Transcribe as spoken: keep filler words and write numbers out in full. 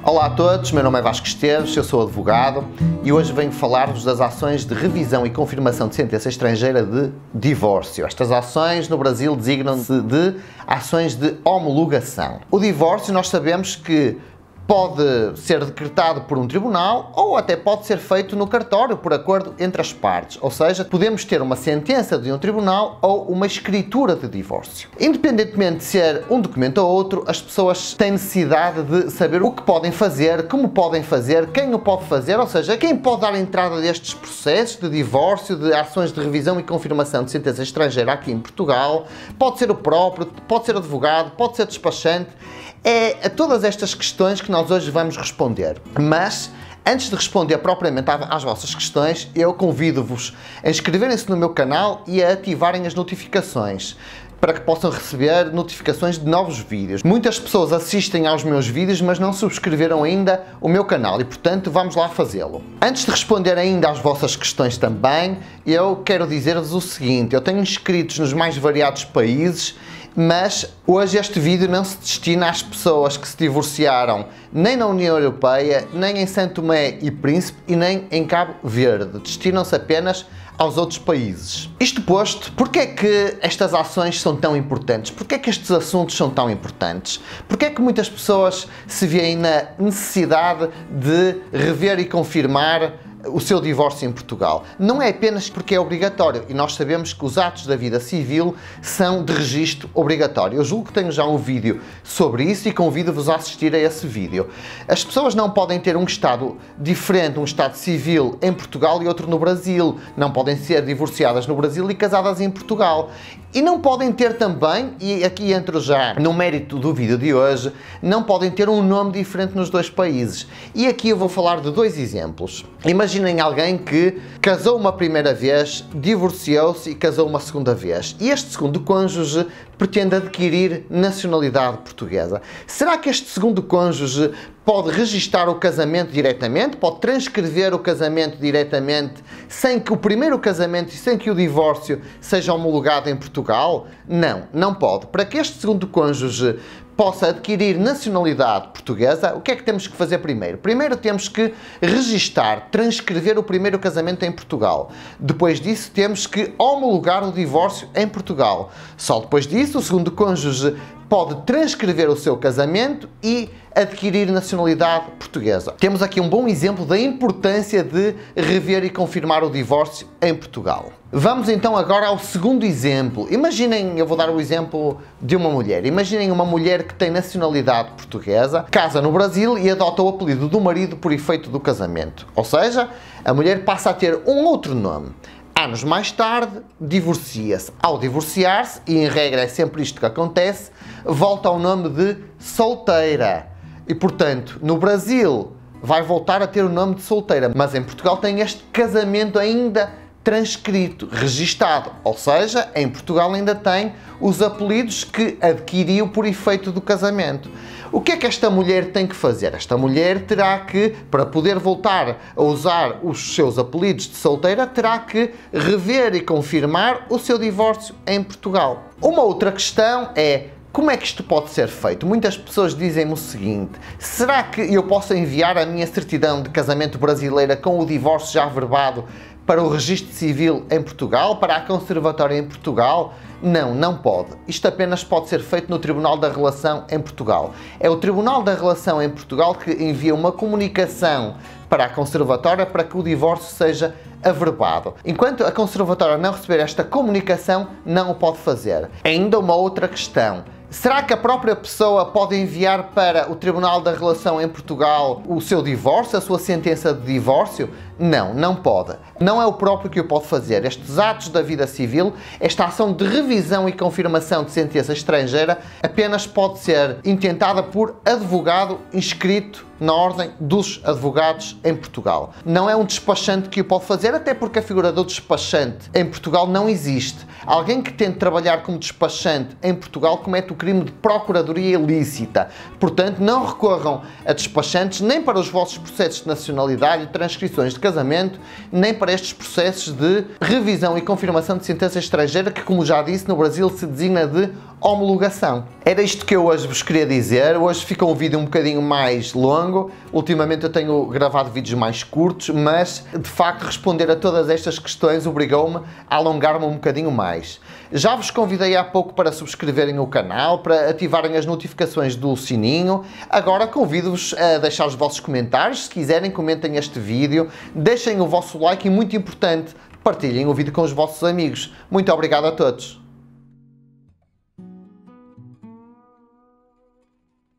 Olá a todos, meu nome é Vasco Esteves, eu sou advogado e hoje venho falar-vos das ações de revisão e confirmação de sentença estrangeira de divórcio. Estas ações no Brasil designam-se de ações de homologação. O divórcio nós sabemos que pode ser decretado por um tribunal ou até pode ser feito no cartório por acordo entre as partes, ou seja, podemos ter uma sentença de um tribunal ou uma escritura de divórcio. Independentemente de ser um documento ou outro, as pessoas têm necessidade de saber o que podem fazer, como podem fazer, quem o pode fazer, ou seja, quem pode dar entrada destes processos de divórcio, de ações de revisão e confirmação de sentença estrangeira aqui em Portugal. Pode ser o próprio, pode ser advogado, pode ser despachante. É a todas estas questões que nós hoje vamos responder. Mas, antes de responder propriamente às vossas questões, eu convido-vos a inscreverem-se no meu canal e a ativarem as notificações, para que possam receber notificações de novos vídeos. Muitas pessoas assistem aos meus vídeos, mas não subscreveram ainda o meu canal e, portanto, vamos lá fazê-lo. Antes de responder ainda às vossas questões também, eu quero dizer-vos o seguinte: eu tenho inscritos nos mais variados países, mas hoje este vídeo não se destina às pessoas que se divorciaram nem na União Europeia, nem em São Tomé e Príncipe e nem em Cabo Verde. Destinam-se apenas aos outros países. Isto posto, porque é que estas ações são tão importantes? Porque é que estes assuntos são tão importantes? Porque é que muitas pessoas se veem na necessidade de rever e confirmar o seu divórcio em Portugal? Não é apenas porque é obrigatório, e nós sabemos que os atos da vida civil são de registro obrigatório. Eu julgo que tenho já um vídeo sobre isso e convido-vos a assistir a esse vídeo. As pessoas não podem ter um estado diferente, um estado civil em Portugal e outro no Brasil. Não podem ser divorciadas no Brasil e casadas em Portugal. E não podem ter também, e aqui entro já no mérito do vídeo de hoje, não podem ter um nome diferente nos dois países. E aqui eu vou falar de dois exemplos. Imaginem alguém que casou uma primeira vez, divorciou-se e casou uma segunda vez. E este segundo cônjuge pretende adquirir nacionalidade portuguesa. Será que este segundo cônjuge pode registar o casamento diretamente? Pode transcrever o casamento diretamente sem que o primeiro casamento e sem que o divórcio seja homologado em Portugal? Não, não pode. Para que este segundo cônjuge possa adquirir nacionalidade portuguesa, o que é que temos que fazer primeiro? Primeiro temos que registar, transcrever o primeiro casamento em Portugal. Depois disso temos que homologar o divórcio em Portugal. Só depois disso o segundo cônjuge pode transcrever o seu casamento e adquirir nacionalidade portuguesa. Temos aqui um bom exemplo da importância de rever e confirmar o divórcio em Portugal. Vamos então agora ao segundo exemplo. Imaginem, eu vou dar o exemplo de uma mulher. Imaginem uma mulher que tem nacionalidade portuguesa, casa no Brasil e adota o apelido do marido por efeito do casamento. Ou seja, a mulher passa a ter um outro nome. Anos mais tarde, divorcia-se. Ao divorciar-se, e em regra é sempre isto que acontece, volta ao nome de solteira. E, portanto, no Brasil vai voltar a ter o nome de solteira, mas em Portugal tem este casamento ainda transcrito, registado. Ou seja, em Portugal ainda tem os apelidos que adquiriu por efeito do casamento. O que é que esta mulher tem que fazer? Esta mulher terá que, para poder voltar a usar os seus apelidos de solteira, terá que rever e confirmar o seu divórcio em Portugal. Uma outra questão é: como é que isto pode ser feito? Muitas pessoas dizem-me o seguinte: será que eu posso enviar a minha certidão de casamento brasileira com o divórcio já averbado para o registro civil em Portugal, para a conservatória em Portugal? Não, não pode. Isto apenas pode ser feito no Tribunal da Relação em Portugal. É o Tribunal da Relação em Portugal que envia uma comunicação para a conservatória para que o divórcio seja averbado. Enquanto a conservatória não receber esta comunicação, não o pode fazer. Ainda uma outra questão: será que a própria pessoa pode enviar para o Tribunal da Relação em Portugal o seu divórcio, a sua sentença de divórcio? Não, não pode. Não é o próprio que o pode fazer. Estes atos da vida civil, esta ação de revisão e confirmação de sentença estrangeira, apenas pode ser intentada por advogado inscrito na Ordem dos Advogados em Portugal. Não é um despachante que o pode fazer, até porque a figura do despachante em Portugal não existe. Alguém que tente trabalhar como despachante em Portugal comete o crime de procuradoria ilícita. Portanto, não recorram a despachantes nem para os vossos processos de nacionalidade e transcrições de casamento, nem para estes processos de revisão e confirmação de sentença estrangeira, que, como já disse, no Brasil se designa de homologação. Era isto que eu hoje vos queria dizer. Hoje ficou um vídeo um bocadinho mais longo, longo. Ultimamente eu tenho gravado vídeos mais curtos, mas de facto responder a todas estas questões obrigou-me a alongar-me um bocadinho mais. Já vos convidei há pouco para subscreverem o canal, para ativarem as notificações do sininho. Agora convido-vos a deixar os vossos comentários. Se quiserem, comentem este vídeo, deixem o vosso like e, muito importante, partilhem o vídeo com os vossos amigos. Muito obrigado a todos!